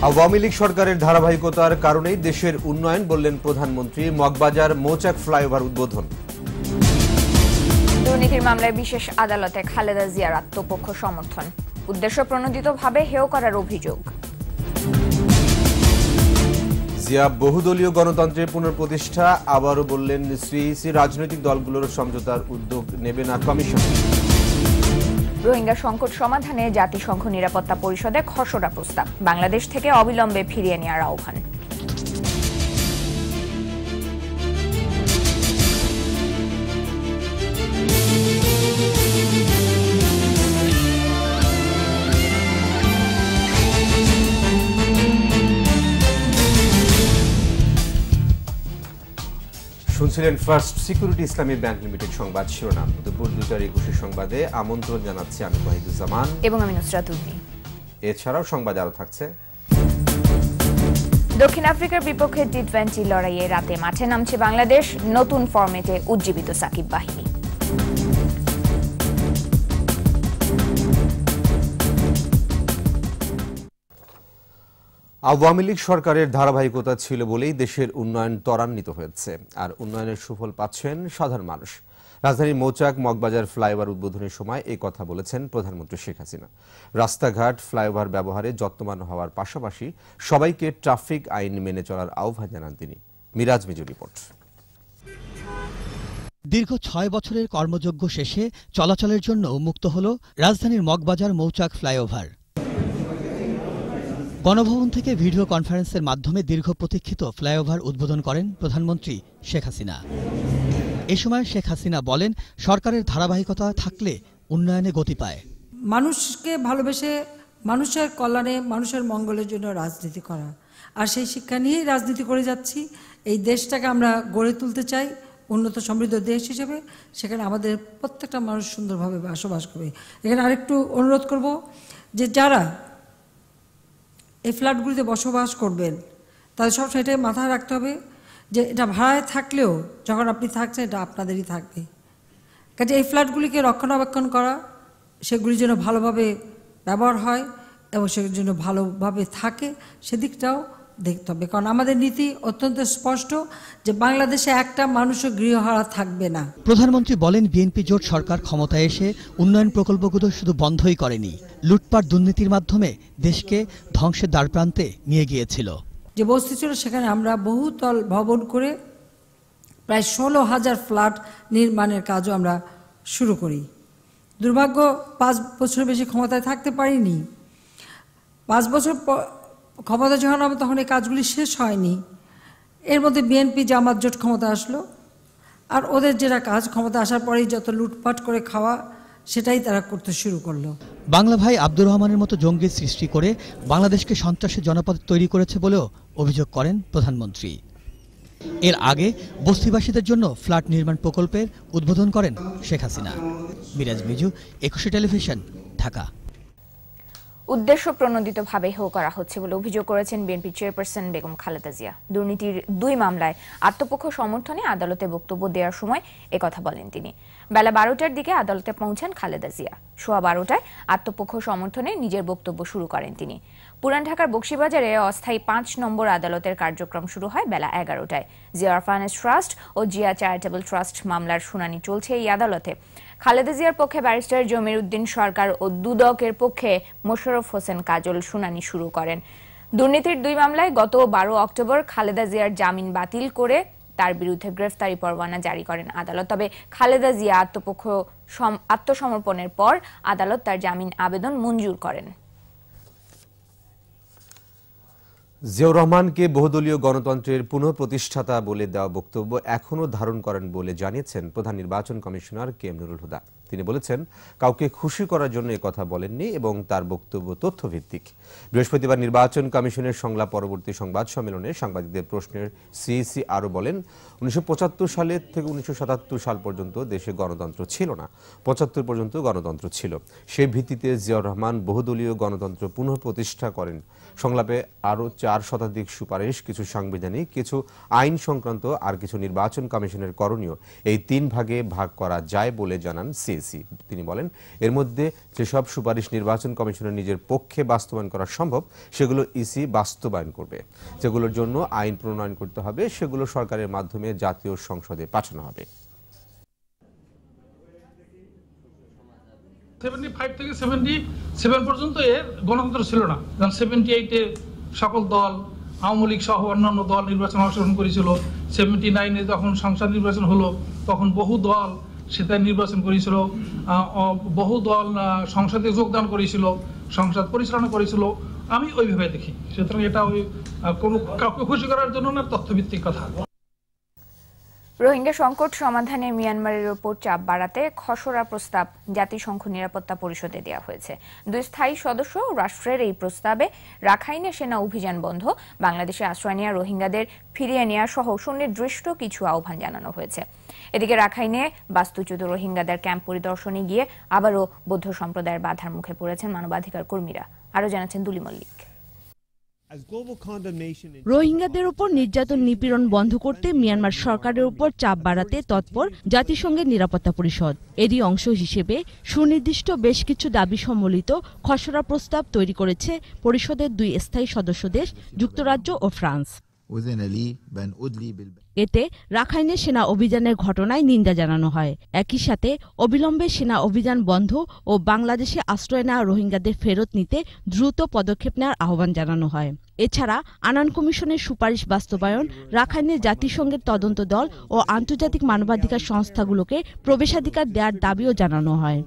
আওয়ামী লীগ সরকারের ধারাবাহিকতার কারণেই দেশের উন্নয়ন বললেন প্রধানমন্ত্রী। মগবাজার মৌচাক ফ্লাইওভার উদ্বোধন। দুর্নীতির মামলায় বিশেষ আদালতে খালেদা জিয়ার আত্মপক্ষ সমর্থন। উদ্দেশ্য প্রণোদিতভাবে হেয় করার অভিযোগ। জিয়া বহুদলীয় গণতন্ত্রের পুনঃপ্রতিষ্ঠা। আবারও বললেন শ্রী রাজনৈতিক দলগুলোর সমঝোতার উদ্যোগ নেবে না কমিশন। রোহিঙ্গা সংকট সমাধানে জাতিসংঘ নিরাপত্তা পরিষদে খসড়া প্রস্তাব। বাংলাদেশ থেকে অবিলম্বে ফিরিয়ে নেওয়ার আহ্বান। শুনছিলেন First Security Islami Bank Limited সংবাদ শিরোনাম। দুপুর 2:21 সংবাদে আমন্ত্রণ জানাচ্ছি আমি ওয়াহিদুজ্জামান এবং আমি নুসরাত উদ্দিন। এছাড়াও সংবাদ আরো থাকছে। দক্ষিণ আফ্রিকার বিপক্ষে টি-20 লড়াইয়ে রাতে মাঠে নামছে বাংলাদেশ। নতুন ফরম্যাটে উজ্জীবিত সাকিব বাহিনী। আওয়ামী লীগ সরকারের ধারাবাহিকতা ছিল বলেই দেশের উন্নয়ন ত্বরান্বিত হয়েছে, আর উন্নয়নের সুফল পাচ্ছেন সাধারণ মানুষ। রাজধানীর মৌচাক মগবাজার ফ্লাইওভার উদ্বোধনের সময় এই কথা বলেছেন প্রধানমন্ত্রী শেখ হাসিনা। রাস্তাঘাট ফ্লাইওভার ব্যবহারে যত্নবান হওয়ার পাশাপাশি সবাইকে ট্রাফিক আইন মেনে চলার আহ্বান জানান তিনি। মিরাজ মিজু রিপোর্ট। দীর্ঘ 6 বছরের কর্মযজ্ঞ শেষে চলাচলের জন্য মুক্ত হল রাজধানীর মগবাজার মৌচাক ফ্লাইওভার। গণভবন থেকে ভিডিও কনফারেন্সের মাধ্যমে দীর্ঘ প্রতীক্ষিত ফ্লাইওভার উদ্বোধন করেন প্রধানমন্ত্রী শেখ হাসিনা। এ সময় শেখ হাসিনা বলেন, সরকারের ধারাবাহিকতা থাকলে উন্নয়নে গতি পায়। মানুষকে ভালোবেসে মানুষের কল্যাণে মানুষের মঙ্গলের জন্য রাজনীতি করা, আর সেই শিক্ষা নিয়েই রাজনীতি করে যাচ্ছি। এই দেশটাকে আমরা গড়ে তুলতে চাই উন্নত সমৃদ্ধ দেশ হিসেবে। সেখানে আমাদের প্রত্যেকটা মানুষ সুন্দরভাবে বসবাস করবে। এখানে আরেকটু অনুরোধ করব যে যারা এই ফ্ল্যাটগুলিতে বসবাস করবেন তাদের সব সেটাই মাথায় রাখতে হবে যে এটা ভাড়ায় থাকলেও যখন আপনি থাকছেন এটা আপনাদেরই থাকবে। কাজে এই ফ্ল্যাটগুলিকে রক্ষণাবেক্ষণ করা, সেগুলি যেন ভালোভাবে ব্যবহার হয় এবং সেগুলির জন্য ভালোভাবে থাকে, সেদিকটাও দেখতে হবে। কারণ আমাদের নীতি অত্যন্ত স্পষ্ট যে বাংলাদেশে একটা মানুষও গৃহহারা থাকবে না। প্রধানমন্ত্রী বলেন, বিএনপি জোট সরকার ক্ষমতায় এসে উন্নয়ন প্রকল্পগুলো শুধু বন্ধই করেনি, লুটপাট দুর্নীতির মাধ্যমে দেশকে ধ্বংসের দ্বারপ্রান্তে নিয়ে গিয়েছিল। যে বস্তি ছিল সেখানে আমরা বহুতল ভবন করে প্রায় 16,000 ফ্ল্যাট নির্মাণের কাজও আমরা শুরু করি। দুর্ভাগ্য 5 বছর বেশি ক্ষমতায় থাকতে পারিনি। 5 বছর ক্ষমতা যখন হবে তখন এই কাজগুলি শেষ হয়নি। এর মধ্যে বিএনপি জামাত জোট ক্ষমতা আসলো, আর ওদের যেটা কাজ ক্ষমতা আসার পরেই যত লুটপাট করে খাওয়া সেটাই তারা করতে শুরু করলো। বাংলা ভাই আব্দুর রহমানের মতো জঙ্গি সৃষ্টি করে বাংলাদেশকে সন্ত্রাসের জনপদ তৈরি করেছে বলেও অভিযোগ করেন প্রধানমন্ত্রী। এর আগে বস্তিবাসীদের জন্য ফ্ল্যাট নির্মাণ প্রকল্পের উদ্বোধন করেন শেখ হাসিনা। মিরাজ মিজু, 21 টেলিভিশন, ঢাকা। উদ্দেশ্য প্রণোদিতভাবে হেয় করা হচ্ছে বলে অভিযোগ করেছেন বিএনপি চেয়ারপারসন বেগম খালেদা জিয়া। দুর্নীতির 2 মামলায় আত্মপক্ষ সমর্থনে আদালতে বক্তব্য দেওয়ার সময় একথা বলেন তিনি। বেলা 12টার দিকে আদালতে পৌঁছান খালেদা জিয়া। সোয়া 12টায় আত্মপক্ষ সমর্থনে নিজের বক্তব্য শুরু করেন তিনি। পুরান ঢাকার বকশীবাজারে অস্থায়ী 5 নম্বর আদালতের কার্যক্রম শুরু হয় বেলা 11টায়। জিয়া অরফানেজ ট্রাস্ট ও জিয়া চ্যারিটেবল ট্রাস্ট মামলার শুনানি চলছে এই আদালতে। খালেদা জিয়ার পক্ষে ব্যারিস্টার জমির উদ্দিন সরকার ও দুদকের পক্ষে মোশাররফ হোসেন কাজল শুনানি শুরু করেন। দুর্নীতির 2 মামলায় গত 12 অক্টোবর খালেদা জিয়ার জামিন বাতিল করে তার বিরুদ্ধে গ্রেফতারি পরোয়ানা জারি করেন আদালত। তবে খালেদা জিয়া আত্মসমর্পণের পর আদালত তার জামিন আবেদন মঞ্জুর করেন। জিয়াউর রহমানকে বহুদলীয় গণতন্ত্রের পুনঃপ্রতিষ্ঠাতা বলে দেওয়া বক্তব্য এখনও ধারণ করেন বলে জানিয়েছেন প্রধান নির্বাচন commissioner K M Nurul Huda. তিনি বলেছেন, কাউকে খুশি করার জন্য কথা বলেননি এবং তার বক্তব্য তথ্যভিত্তিক। বৃহস্পতিবার নির্বাচন কমিশনের সংলাপ পরবর্তী সংবাদ সম্মেলনে সাংবাদিকদের প্রশ্নের সিইসি আরও বলেন, 1975 সালে থেকে 1977 সাল পর্যন্ত দেশে গণতন্ত্র ছিল না, 75 পর্যন্ত গণতন্ত্র ছিল। সেই ভিত্তিতে জিয়াউর রহমান বহুদলীয় গণতন্ত্র পুনঃপ্রতিষ্ঠা করেন। সংলাপে আরও 4 শতাধিক সুপারিশ, কিছু সাংবিধানিক, কিছু আইন সংক্রান্ত আর কিছু নির্বাচন কমিশনের করণীয় এই 3 ভাগে ভাগ করা যায় বলে জানান সিইসি। ইসি। তিনি বলেন, এর মধ্যে যেসব সুপারিশ নির্বাচন কমিশনের নিজের পক্ষে বাস্তবায়ন করা সম্ভব সেগুলো ইসি বাস্তবায়ন করবে। যেগুলোর জন্য আইন প্রণয়ন করতে হবে সেগুলো সরকারের মাধ্যমে জাতীয় সংসদে পাঠানো হবে। 75 থেকে 77 পর্যন্ত এর গণতন্ত্র ছিল না। 78-এ সকল দল, আওয়ামী লীগ সহ অন্যান্য দল নির্বাচনে অংশগ্রহণ করেছিল। 79-এ যখন সংসদ নির্বাচন হলো তখন বহু দল সেটা নির্বাচন করেছিল, বহু দল সংসদে যোগদান করেছিল, সংসদ পরিচালনা করেছিল। আমি ওইভাবে দেখি। সুতরাং এটা ওই কোনো কাউকে খুশি করার জন্য না, তথ্যভিত্তিক কথা। রোহিঙ্গা সংকট সমাধানে মিয়ানমারের ওপর চাপ বাড়াতে খসড়া প্রস্তাব জাতিসংঘ নিরাপত্তা পরিষদে দেওয়া হয়েছে। 2 স্থায়ী সদস্য রাষ্ট্রের এই প্রস্তাবে রাখাইনে সেনা অভিযান বন্ধ, বাংলাদেশে আশ্রয় নেওয়া রোহিঙ্গাদের ফিরিয়ে নেওয়া সহ সুনির্দিষ্ট কিছু আহ্বান জানানো হয়েছে। এদিকে রাখাইনে বাস্তুচ্যুত রোহিঙ্গাদের ক্যাম্প পরিদর্শনে গিয়ে আবারও বৌদ্ধ সম্প্রদায়ের বাধার মুখে পড়েছেন মানবাধিকার কর্মীরা। আরও জানাচ্ছেন দুলি মল্লিক। রোহিঙ্গাদের উপর নির্যাতন নিপীড়ন বন্ধ করতে মিয়ানমার সরকারের উপর চাপ বাড়াতে তৎপর জাতিসংঘের নিরাপত্তা পরিষদ। এরই অংশ হিসেবে সুনির্দিষ্ট বেশ কিছু দাবি সম্বলিত খসড়া প্রস্তাব তৈরি করেছে পরিষদের 2 স্থায়ী সদস্য দেশ যুক্তরাজ্য ও ফ্রান্স। এতে রাখাইনে সেনা অভিযানের ঘটনায় নিন্দা জানানো হয়। একই সাথে অবিলম্বে সেনা অভিযান বন্ধ ও বাংলাদেশে আশ্রয় নেওয়া রোহিঙ্গাদের ফেরত নিতে দ্রুত পদক্ষেপ নেওয়ার আহ্বান জানানো হয়। এছাড়া আনান কমিশনের সুপারিশ বাস্তবায়ন, রাখাইনে জাতিসংঘের তদন্ত দল ও আন্তর্জাতিক মানবাধিকার সংস্থাগুলোকে প্রবেশাধিকার দেওয়ার দাবিও জানানো হয়।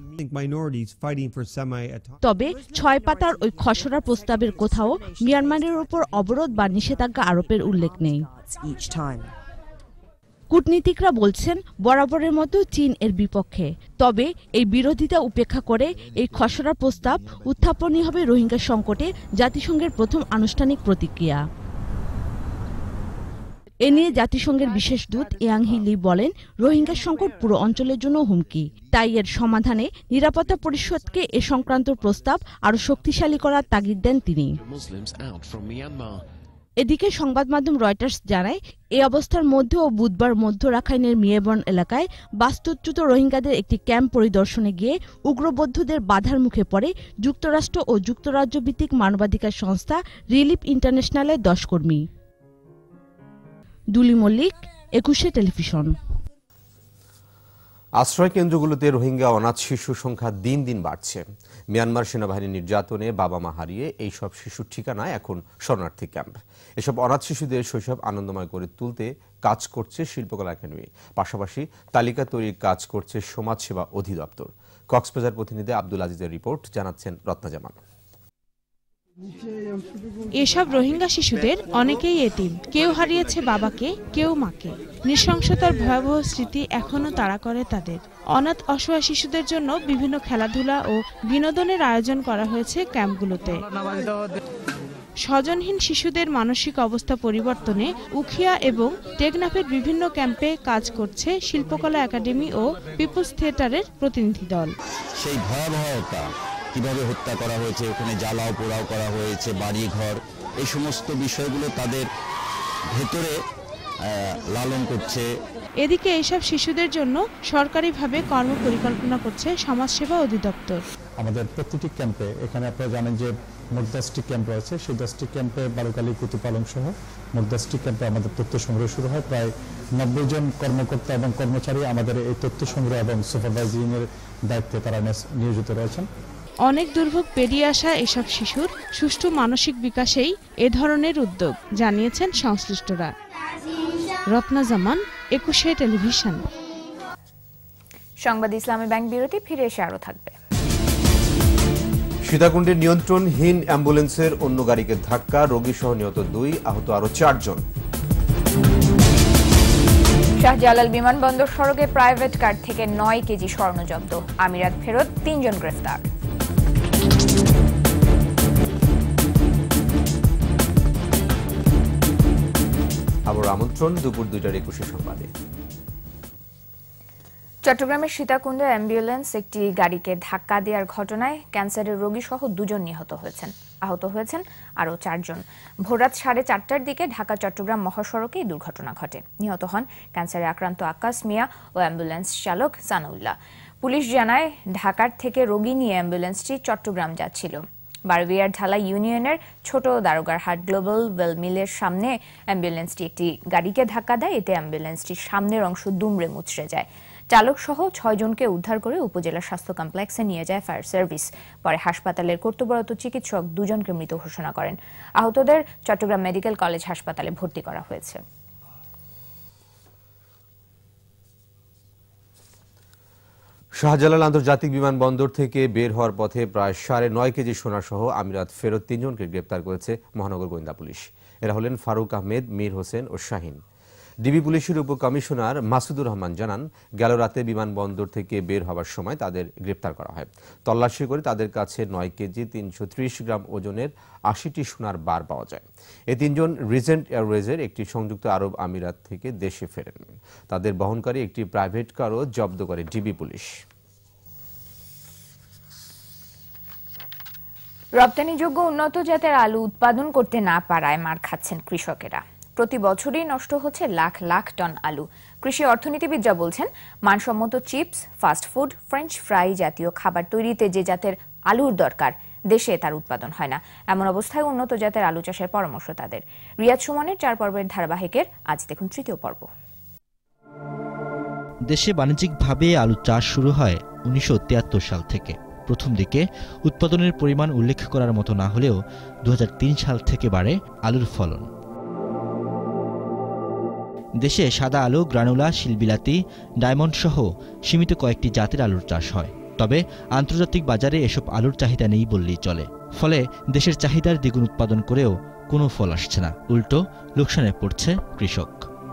তবে 6 পাতার ওই খসড়া প্রস্তাবের কোথাও মিয়ানমারের উপর অবরোধ বা নিষেধাজ্ঞা আরোপের উল্লেখ নেই। কূটনীতিকরা বলছেন বরাবরের মতো চীন এর বিপক্ষে। তবে এই বিরোধিতা উপেক্ষা করে এই খসড়া প্রস্তাব উত্থাপনই হবে রোহিঙ্গা সংকটে জাতিসংঘের প্রথম আনুষ্ঠানিক প্রতিক্রিয়া। এ নিয়ে জাতিসংঘের বিশেষ দূত ইয়াংহি লি বলেন, রোহিঙ্গা সংকট পুরো অঞ্চলের জন্য হুমকি। তাই এর সমাধানে নিরাপত্তা পরিষদকে এ সংক্রান্ত প্রস্তাব আরও শক্তিশালী করার তাগিদ দেন তিনি। এদিকে সংবাদ মাধ্যম রয়টার্স জানায়, এই অবস্থার মধ্যেও বুধবার মধ্য রাখাইনের মিয়েবন এলাকায় বাস্তুচ্যুত রোহিঙ্গাদের একটি ক্যাম্প পরিদর্শনে গিয়ে উগ্রবৌদ্ধদের বাধার মুখে পড়ে যুক্তরাষ্ট্র ও যুক্তরাজ্য ভিত্তিক মানবাধিকার সংস্থা রিলিফ ইন্টারন্যাশনালের 10 কর্মী। দুলি মল্লিক, 21 টেলিভিশন। আশ্রয় কেন্দ্রগুলোতে রোহিঙ্গা অনাথ শিশুর সংখ্যা দিন দিন বাড়ছে। মিয়ানমার সেনাবাহিনীর নির্যাতনে বাবা মা হারিয়ে এইসব শিশুর ঠিকানা এখন শরণার্থী ক্যাম্প। এসব অনাথ শিশুদের শৈশব আনন্দময় করে তুলতে কাজ করছে শিল্পকলা একাডেমি, পাশাপাশি তালিকা তৈরির কাজ করছে সমাজসেবা অধিদপ্তর। কক্সবাজার প্রতিনিধি আব্দুল আজিজের রিপোর্ট, জানাচ্ছেন রত্না জামান। এসব রোহিঙ্গা শিশুদের অনেকেই এতিম, কেউ হারিয়েছে বাবাকে, কেউ মাকে। নৃশংসতার ভয়াবহ স্মৃতি এখনো তাড়া করে তাদের। অনাথ অসহায় শিশুদের জন্য বিভিন্ন খেলাধুলা ও বিনোদনের আয়োজন করা হয়েছে ক্যাম্পগুলোতে। স্বজনহীন শিশুদের মানসিক অবস্থা পরিবর্তনে উখিয়া এবং টেকনাফের বিভিন্ন ক্যাম্পে কাজ করছে শিল্পকলা একাডেমি ও পিপলস থিয়েটারের প্রতিনিধি দল। সেই ভয়াবহতা, কিভাবে হত্যা করা হয়েছে, ওখানে জ্বালাও পোড়াও করা হয়েছে, বাড়ি ঘর, এই সমস্ত বিষয়গুলো তাদের ভেতরে লালন করছে। এদিকে এইসব শিশুদের জন্য সরকারিভাবে কর্মপরিকল্পনা করছে সমাজসেবা অধিদপ্তর। আমাদের প্রতিটি ক্যাম্পে, এখানে আপনারা জানেন যে মোট 10টি ক্যাম্প রয়েছে, সেই 10টি ক্যাম্পে বালুকালী প্রতিপালন সহ মোট 10টি ক্যাম্পে আমাদের তথ্য সংগ্রহ শুরু হয়। প্রায় 90 জন কর্মকর্তা এবং কর্মচারী আমাদের এই তথ্য সংগ্রহ এবং সুপারভাইজিং এর দায়িত্বে তারা নিয়োজিত রয়েছেন। অনেক দুর্ভোগ পেরিয়ে আসা এসব শিশুর সুষ্ঠু মানসিক বিকাশেই এ ধরনের উদ্যোগ, জানিয়েছেন সংশ্লিষ্টরা। রত্না জামান, 21 টেলিভিশন। সংবাদ ইসলামী ব্যাংক বিরতি, ফিরে এসে আরো থাকবে। সীতাকুণ্ডের নিয়ন্ত্রণহীন অ্যাম্বুলেন্সের অন্য গাড়িকে ধাক্কা, রোগী সহ নিহত 2, আহত আরো 4 জন। শাহজালাল বিমানবন্দর সড়কে প্রাইভেট কার থেকে 9 কেজি স্বর্ণ জব্দ, আমিরাত ফেরত 3 জন গ্রেফতার। আবার আমন্ত্রণ দুপুর 2টার 21 সংবাদে। চট্টগ্রামের সীতাকুণ্ডে অ্যাম্বুলেন্স একটি গাড়িকে ধাক্কা দেওয়ার ঘটনায় ক্যান্সারের রোগী সহ 2 জন নিহত হয়েছেন, আহত হয়েছেন আরও 4 জন। ভোররাত 4:30টার দিকে ঢাকা চট্টগ্রাম মহাসড়কে এই দুর্ঘটনা ঘটে। নিহত হন ক্যান্সারে আক্রান্ত আকাশ মিয়া ও অ্যাম্বুলেন্স চালক সানাউল্লাহ। পুলিশ জানায় ঢাকার থেকে রোগী নিয়ে অ্যাম্বুলেন্সটি চট্টগ্রাম যাচ্ছিল। বারবিয়ার ঢালা ইউনিয়নের ছোট দারোগারহাট গ্লোবাল ওয়েল মিলের সামনে অ্যাম্বুলেন্সটি একটি গাড়িকে ধাক্কা দেয়। এতে অ্যাম্বুলেন্সটির সামনের অংশ দুমড়ে মুচড়ে যায়। চালক সহ 6 জনকে উদ্ধার করে উপজেলা স্বাস্থ্য কমপ্লেক্সে নিয়ে যায় ফায়ার সার্ভিস। পরে হাসপাতালের কর্তব্যরত চিকিৎসক 2 জনকে মৃত ঘোষণা করেন। আহতদের চট্টগ্রাম মেডিকেল কলেজ হাসপাতালে ভর্তি করা হয়েছে। শাহজালাল আন্তর্জাতিক বিমানবন্দর থেকে বের হওয়ার পথে প্রায় 9.5 কেজি সোনা সহ আমিরাত ফেরত 3 জনকে গ্রেপ্তার করেছে মহানগর গোয়েন্দা পুলিশ। এরা হলেন ফারুক আহমেদ, মীর হোসেন ও শাহিন। ডিবি পুলিশের উপকমিশনার মাসুদুর রহমান জানান, গেল রাতে বিমানবন্দর থেকে বের হওয়ার সময় তাদের গ্রেপ্তার করা হয়। তল্লাশি করে তাদের কাছে 9 কেজি 330 গ্রাম ওজনের 80টি সোনার বার পাওয়া যায়। এই 3 জন রিজেন্ট এয়ারওয়েজের একটি সংযুক্ত আরব আমিরাত থেকে দেশে ফেরেন। তাদের বহনকারী একটি প্রাইভেট কারও জব্দ করে ডিবি পুলিশ। রপ্তানিযোগ্য উন্নত জাতের আলু উৎপাদন করতে না পারায় মার খাচ্ছেন কৃষকেরা। প্রতি বছরই নষ্ট হচ্ছে লাখ লাখ টন আলু। কৃষি অর্থনীতিবিদরা বলছেন, মানসম্মত chips, fast food, french fry জাতীয় খাবার তৈরিতে যে জাতের আলুর দরকার, দেশে তার উৎপাদন হয় না। এমন অবস্থায় উন্নত জাতের আলু চাষের পরামর্শ তাদের। রিয়াদ সুমনের 4 পর্বের ধারাবাহিকের আজ দেখুন 3য় পর্ব। দেশে বাণিজ্যিকভাবে আলু চাষ শুরু হয় 1973 সাল থেকে। প্রথম দিকে উৎপাদনের পরিমাণ উল্লেখ করার মতো না হলেও 2003 সাল থেকে বাড়ে আলুর ফলন। দেশে সাদা আলু, গ্রানুলা, শিলবিলাতি, ডায়মন্ড সহ সীমিত কয়েকটি জাতের আলুর চাষ হয়। তবে আন্তর্জাতিক বাজারে এসব আলুর চাহিদা নেই বললেই চলে। ফলে দেশের চাহিদার দ্বিগুণ উৎপাদন করেও কোনো ফল আসছে না, উল্টো লোকসানে পড়ছে কৃষক।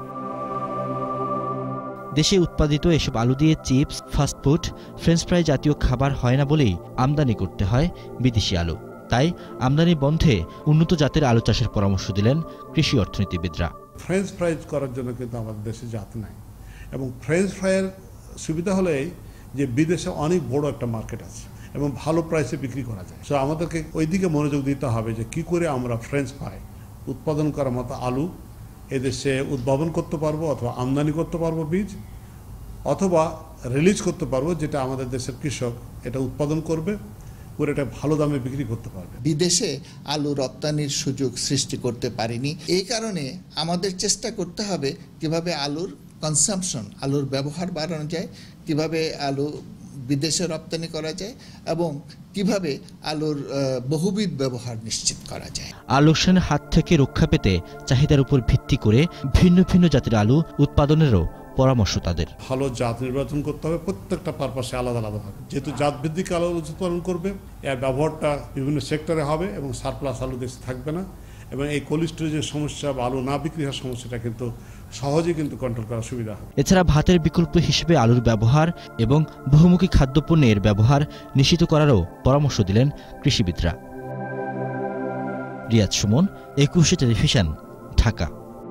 দেশে উৎপাদিত এসব আলু দিয়ে চিপস, ফাস্টফুড, ফ্রেঞ্চ ফ্রাই জাতীয় খাবার হয় না বলেই আমদানি করতে হয় বিদেশি আলু। তাই আমদানি বন্ধে উন্নত জাতের আলু চাষের পরামর্শ দিলেন কৃষি অর্থনীতিবিদরা। ফ্রেঞ্চ ফ্রাইজ করার জন্য কিন্তু আমাদের দেশে জাত নাই, এবং ফ্রেঞ্চ ফ্রাইয়ের সুবিধা হলেই যে বিদেশে অনেক বড় একটা মার্কেট আছে এবং ভালো প্রাইসে বিক্রি করা যায়। সো আমাদেরকে ওই দিকে মনোযোগ দিতে হবে যে কি করে আমরা ফ্রেঞ্চ ফ্রাই উৎপাদন করার মতো আলু এদেশে উদ্ভাবন করতে পারবো, অথবা আমদানি করতে পারবো বীজ, অথবা রিলিজ করতে পারবো, যেটা আমাদের দেশের কৃষক এটা উৎপাদন করবে, করে এটা ভালো দামে বিক্রি করতে পারবে। বিদেশে আলু রপ্তানির সুযোগ সৃষ্টি করতে পারিনি। এই কারণে আমাদের চেষ্টা করতে হবে কিভাবে আলুর কনসাম্পশন, আলুর ব্যবহার বাড়ানো যায়, কিভাবে আলু বিদেশে রপ্তানি করা যায়, এবং কিভাবে আলুর বহুবিধ ব্যবহার নিশ্চিত করা যায়। আলোকসানের হাত থেকে রক্ষা পেতে চাহিদার উপর ভিত্তি করে ভিন্ন ভিন্ন জাতের আলু উৎপাদনেরও পরামর্শ তাদের। ভালো জাত নির্বাচন করতে হবে, প্রত্যেকটা পারপাসে আলাদা আলাদা হবে। যেহেতু জাত ভিত্তিক আলু উৎপাদন করবে, এর ব্যবহারটা বিভিন্ন সেক্টরে হবে এবং সারপ্লাস আলু দেশে থাকবে না, এবং এই কোল্ড স্টোরেজের সমস্যা বা আলু না বিক্রি হওয়ার সমস্যাটা কিন্তু সহজেই কিন্তু কন্ট্রোল করা সুবিধা হবে। এছাড়া ভাতের বিকল্প হিসেবে আলুর ব্যবহার এবং বহুমুখী খাদ্যপণ্যের ব্যবহার নিশ্চিত করারও পরামর্শ দিলেন কৃষিবিদরা। রিয়াদ সুমন, 21 টেলিভিশন, ঢাকা।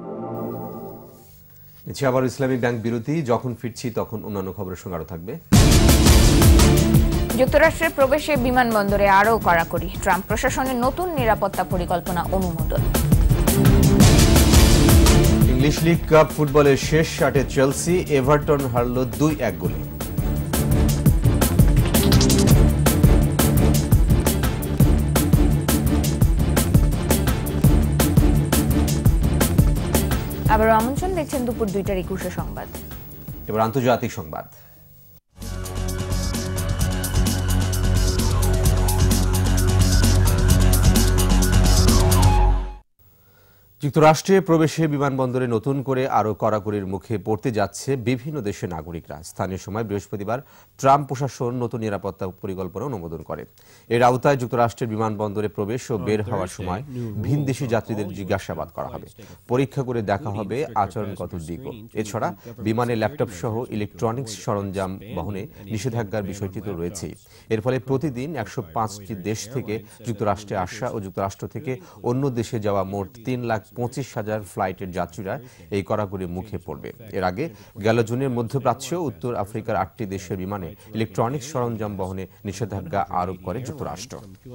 আবার ইসলামিক ব্যাংক বিরতি। যখন ফিরছি তখন অন্যান্য খবরের সঙ্গে আরো থাকবে। যুক্তরাষ্ট্রের প্রবেশে বিমানবন্দরে আরও কড়াকড়ি। ট্রাম্প প্রশাসনের নতুন নিরাপত্তা পরিকল্পনা অনুমোদন। ইংলিশ লিগ কাপ ফুটবলের শেষ ষাটে চেলসি এভারটন হারল 2-1 গোলে। আবার আমন্ত্রণ, দেখছেন দুপুর 2টার 21 সংবাদ। এবার আন্তর্জাতিক সংবাদ। যুক্তরাষ্ট্রে প্রবেশে বিমানবন্দরে নতুন করে আরও কড়াকড়ির মুখে পড়তে যাচ্ছে বিভিন্ন দেশের নাগরিকরা। স্থানীয় সময় বৃহস্পতিবার ট্রাম্প প্রশাসন নতুন নিরাপত্তা পরিকল্পনা অনুমোদন করে। এর আওতায় যুক্তরাষ্ট্রের বিমানবন্দরে প্রবেশ ও বের হওয়ার সময় ভিনদেশি যাত্রীদের জিজ্ঞাসাবাদ করা হবে, পরীক্ষা করে দেখা হবে আচরণগত দিকও। এছাড়া বিমানে ল্যাপটপ সহ ইলেকট্রনিক্স সরঞ্জাম বহনে নিষেধাজ্ঞার বিষয়টি তো রয়েছেই। এর ফলে প্রতিদিন 105টি দেশ থেকে যুক্তরাষ্ট্রে আসা ও যুক্তরাষ্ট্র থেকে অন্য দেশে যাওয়া মোট 3,25,000 ফ্লাইটের যাত্রীরা এই কড়াকড়ির মুখে পড়বে। এর আগে গেল জুনের মধ্যপ্রাচ্য ও উত্তর আফ্রিকার 8টি দেশের বিমানে ইলেকট্রনিক্স সরঞ্জাম বহনে নিষেধাজ্ঞা আরোপ করে যুক্তরাষ্ট্র।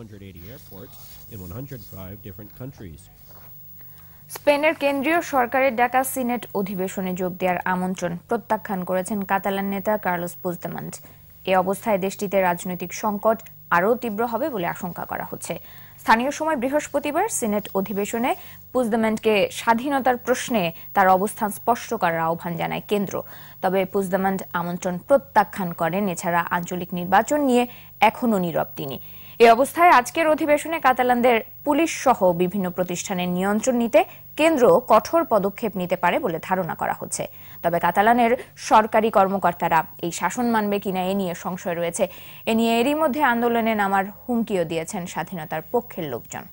স্পেনের কেন্দ্রীয় সরকারের ডাকা সিনেট অধিবেশনে যোগ দেওয়ার আমন্ত্রণ প্রত্যাখ্যান করেছেন কাতালান নেতা কার্লোস পুইগদেমন্ট। এ অবস্থায় দেশটিতে রাজনৈতিক সংকট আরও তীব্র হবে বলে আশঙ্কা করা হচ্ছে। স্থানীয় সময় বৃহস্পতিবার সিনেট অধিবেশনে পুজদেমেন্টকে স্বাধীনতার প্রশ্নে তার অবস্থান স্পষ্ট করার আহ্বান জানায় কেন্দ্র। তবে পুজদেমেন্ট আমন্ত্রণ প্রত্যাখ্যান করেন। এছাড়া আঞ্চলিক নির্বাচন নিয়ে এখনও নীরব তিনি। এই অবস্থায় আজকের অধিবেশনে কাতালানদের পুলিশ সহ বিভিন্ন প্রতিষ্ঠানের নিয়ন্ত্রণ নিতে কেন্দ্র কঠোর পদক্ষেপ নিতে পারে বলে ধারণা করা হচ্ছে। তবে কাতালানের সরকারি কর্মকর্তারা এই শাসন মানবে কিনা এ নিয়ে সংশয় রয়েছে। এ নিয়ে এরই মধ্যে আন্দোলনে নামার হুমকিও দিয়েছেন স্বাধীনতার পক্ষের লোকজন।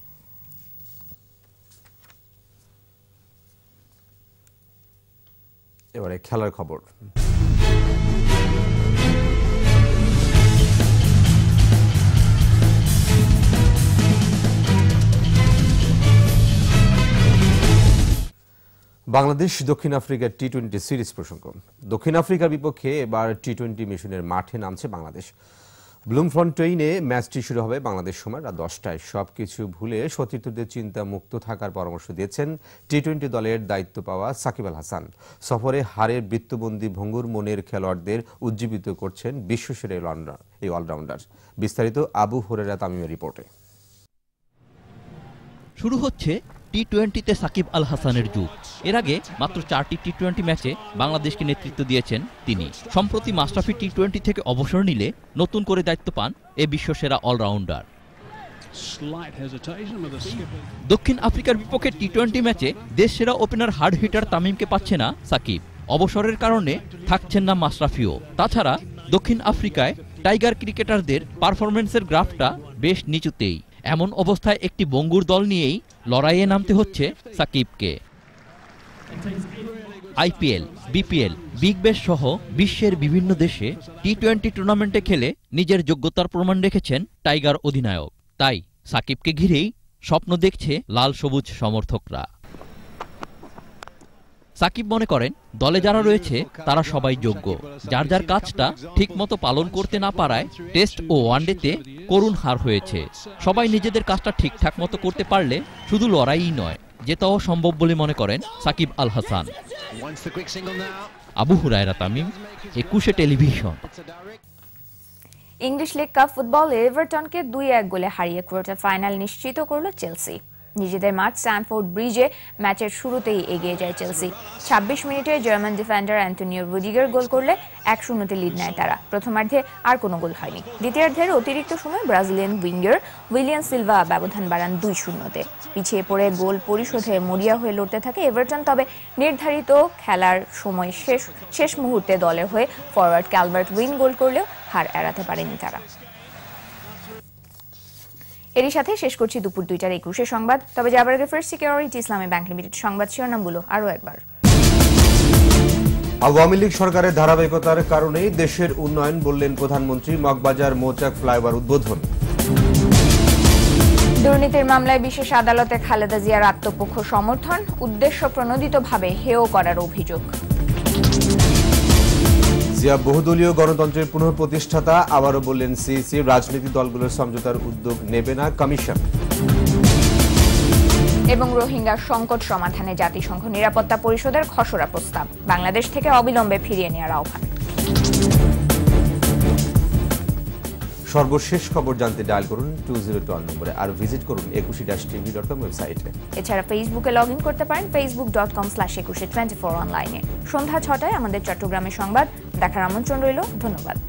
এবারে খেলার খবর। বাংলাদেশ দক্ষিণ আফ্রিকার টি-20 সিরিজ প্রসঙ্গ। দক্ষিণ আফ্রিকার বিপক্ষে এবার টি-20 মিশনের মাঠে নামছে বাংলাদেশ। ব্লুমফন্টেইনে ম্যাচটি শুরু হবে বাংলাদেশ সময় রাত 10টায়। সবকিছু ভুলে সতীর্থদের চিন্তা মুক্ত থাকার পরামর্শ দিয়েছেন টি-20 দলের দায়িত্ব পাওয়া সাকিব আল হাসান। সফরে হারের বৃত্তবন্দী ভঙ্গুর মনের খেলোয়াড়দের উজ্জীবিত করছেন বিশ্বসেরা এই অলরাউন্ডার। বিস্তারিত আবু হুরায়রা তামিমের রিপোর্টে। শুরু হচ্ছে টি-20তে সাকিব আল হাসানের যুগ। এর আগে মাত্র 4টি টি-20 ম্যাচে বাংলাদেশকে নেতৃত্ব দিয়েছেন তিনি। সম্প্রতি মাশরাফি টি-20 থেকে অবসর নিলে নতুন করে দায়িত্ব পান এ বিশ্বসেরা অলরাউন্ডার। দক্ষিণ আফ্রিকার বিপক্ষে টি-20 ম্যাচে দেশসেরা ওপেনার হার্ড হিটার তামিমকে পাচ্ছে না সাকিব। অবসরের কারণে থাকছেন না মাশরাফিও। তাছাড়া দক্ষিণ আফ্রিকায় টাইগার ক্রিকেটারদের পারফরমেন্সের গ্রাফটা বেশ নিচুতেই। এমন অবস্থায় একটি বঙ্গুর দল নিয়েই লড়াইয়ে নামতে হচ্ছে সাকিবকে। আইপিএল, বিপিএল, বিগ ব্যাশ সহ বিশ্বের বিভিন্ন দেশে টি-20 টুর্নামেন্টে খেলে নিজের যোগ্যতার প্রমাণ রেখেছেন টাইগার অধিনায়ক। তাই সাকিবকে ঘিরেই স্বপ্ন দেখছে লাল সবুজ সমর্থকরা। সাকিব মনে করেন দলে যারা রয়েছে তারা সবাই যোগ্য। যার যার কাজটা ঠিকমতো পালন করতে না পারায় টেস্ট ও ওয়ানডেতে করুণ হার হয়েছে। সবাই নিজেদের কাজটা ঠিকঠাক মতো করতে পারলে শুধু লড়াইই নয়, জেতাও সম্ভব বলে মনে করেন Shakib Al Hasan. Abu Hurayra Tamim, 21 television. English league cup ফুটবলে এভারটনকে 2-1 গোলে হারিয়ে কোয়ার্টার ফাইনাল নিশ্চিত করল চেলসি। নিজেদের মাঠ স্ট্যামফোর্ড ব্রিজে ম্যাচের শুরুতেই এগিয়ে যায় চেলসি। 26 মিনিটে German defender Antonio Rudiger goal করলে 1-0 লিড নেয় তারা। প্রথমার্ধে আর কোনো গোল হয়নি। দ্বিতীয়ার্ধের অতিরিক্ত সময় ব্রাজিলিয়ান উইঙ্গার উইলিয়াম সিলভা ব্যবধান বাড়ান 2-0-তে। পিছিয়ে পড়ে গোল পরিশোধে মরিয়া হয়ে লড়তে থাকে এভারটন। তবে নির্ধারিত খেলার সময় শেষ মুহূর্তে দলের হয়ে ফরওয়ার্ড ক্যালভার্ট উইন গোল করলেও হার এড়াতে পারেনি তারা। এরই সাথে শেষ করছি দুপুর 2টার 21 সংবাদ। তবে যাবার আগে First Security Islami Bank Limited সংবাদ শিরোনামগুলো আরও একবার। আওয়ামী লীগ সরকারের ধারাবাহিকতার কারণেই দেশের উন্নয়ন বললেন প্রধানমন্ত্রী। মগবাজার মৌচাক ফ্লাইওভার উদ্বোধন। দুর্নীতির মামলায় বিশেষ আদালতে খালেদা জিয়ার আত্মপক্ষ সমর্থন। উদ্দেশ্য প্রণোদিতভাবে হেয় করার অভিযোগ। জিয়া বহুদলীয় গণতন্ত্রের পুনঃপ্রতিষ্ঠাতা। আবারও বললেন সিইসি রাজনৈতিক দলগুলোর সমঝোতার উদ্যোগ নেবে না কমিশন। এবং রোহিঙ্গা সংকট সমাধানে জাতিসংঘ নিরাপত্তা পরিষদের খসড়া প্রস্তাব। বাংলাদেশ থেকে অবিলম্বে ফিরিয়ে নেওয়ার আহ্বান। সর্বশেষ খবর জানতে ডায়াল করুন 202 নম্বরে আর ভিজিট করুন 21-tv.com ওয়েবসাইটে। এছাড়া ফেসবুকে লগ ইন করতে পারেন facebook.com/2124 অনলাইনে। সন্ধ্যা 6টায় আমাদের চট্টগ্রামের সংবাদ দেখার আমন্ত্রণ রইল। ধন্যবাদ।